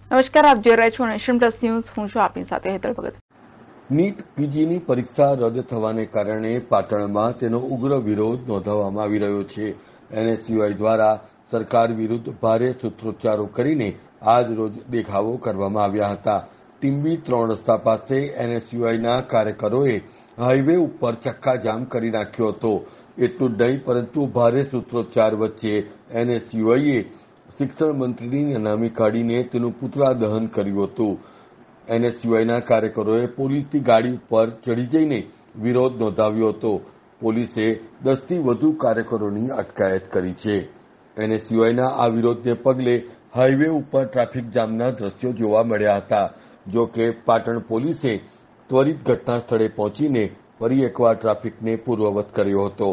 નમસ્કાર, આપ જોઈ રહ્યા છો નેશન પ્લસ ન્યૂઝ. હું છું આપની સાથે હેતલ ભગત. નીટ પીજીની પરીક્ષા રદ થવાને કારણે પાટણમાં તેનો ઉગ્ર વિરોધ નોંધાવવામાં આવી રહ્યો છે. એનએસયુઆઈ દ્વારા સરકાર વિરુદ્ધ ભારે સૂત્રોચ્ચારો કરીને આજ રોજ દેખાવો કરવામાં આવ્યા હતા. ટીમ્બી 3 રસ્તા પાસે એનએસયુઆઈના કાર્યકરોએ હાઈવે ઉપર ચક્કાજામ કરી નાખ્યો હતો. એટલું જ નહીં, પરંતુ ભારે સૂત્રોચ્ચાર વચ્ચે એનએસયુઆઈએ શિક્ષણ મંત્રીની નામી કાઢીને તેનું પુતળા દહન કર્યું હતું. એનએસયુઆઈના કાર્યકરોએ પોલીસની ગાડી ઉપર ચડી જઈને વિરોધ નોંધાવ્યો હતો. પોલીસે 10થી વધુ કાર્યકરોની અટકાયત કરી છે. એનએસયુઆઈના આ વિરોધને પગલે હાઈવે ઉપર ટ્રાફિક જામના દ્રશ્યો જોવા મળ્યા હતા. જો કે પાટણ પોલીસે ત્વરિત ઘટના સ્થળે પહોંચીને ફરી એકવાર ટ્રાફિકને પૂર્વવત કર્યો હતો.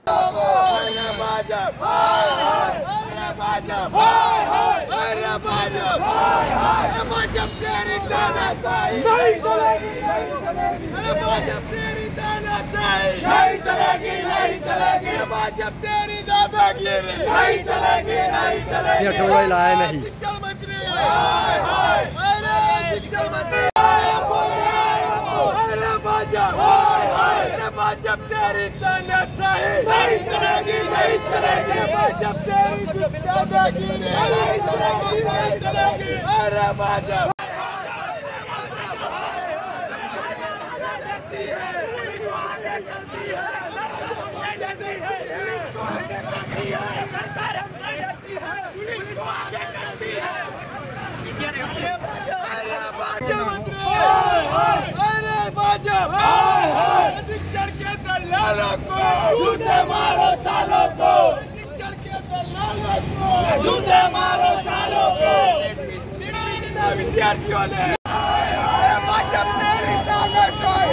जब तेरी तानाशाही नहीं चलेगी, नहीं चलेगी, जब तेरी दादागिरी नहीं चलेगी, नहीं चलेगी, अरे भाजपा जूते मारो सालों को, जूते मारो सालों को, विद्यार्थियों ने भाजपा तेरी तानाशाही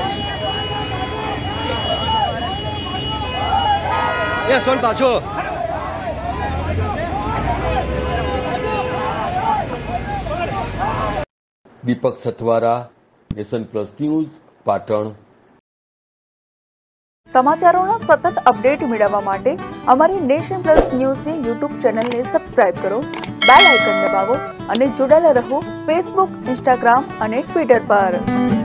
ये सुन पाछो Deepak Sathwara, Nation Plus News, Patan. સમાચારોના સતત અપડેટ મેળવવા માટે અમારી નેશન પ્લસ ન્યૂઝની યુટ્યુબ ચેનલને સબસ્ક્રાઇબ કરો, બેલ આઇકન દબાવો અને જોડાયેલા રહો ફેસબુક, ઇન્સ્ટાગ્રામ અને ટ્વિટર પર.